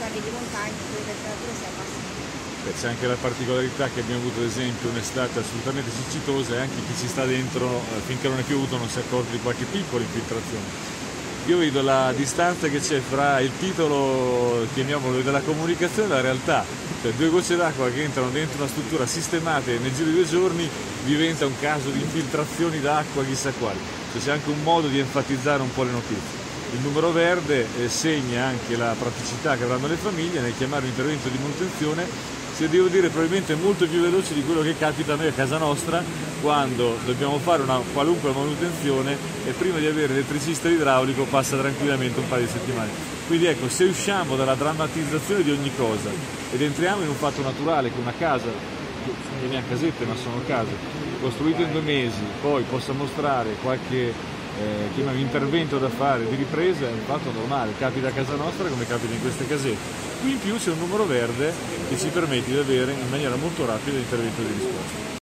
zone di montagna dove le temperature si abbassano. C'è anche la particolarità che abbiamo avuto ad esempio un'estate assolutamente siccitosa e anche chi ci sta dentro finché non è piovuto non si è accorto di qualche piccola infiltrazione. Io vedo la distanza che c'è fra il titolo, chiamiamolo, della comunicazione e la realtà, cioè 2 gocce d'acqua che entrano dentro una struttura sistemata e nel giro di 2 giorni diventa un caso di infiltrazioni d'acqua chissà quali, cioè c'è anche un modo di enfatizzare un po' le notizie. Il numero verde segna anche la praticità che avranno le famiglie nel chiamare un intervento di manutenzione, se devo dire probabilmente molto più veloce di quello che capita a noi a casa nostra quando dobbiamo fare una qualunque manutenzione e prima di avere l'elettricista idraulico passa tranquillamente un paio di settimane. Quindi ecco, se usciamo dalla drammatizzazione di ogni cosa ed entriamo in un fatto naturale che una casa, le mie casette ma sono case, costruite in 2 mesi, poi possa mostrare qualche intervento da fare di ripresa, è un fatto normale, capita a casa nostra come capita in queste casette. Qui in più c'è un numero verde che ci permette di avere in maniera molto rapida l'intervento di risposta.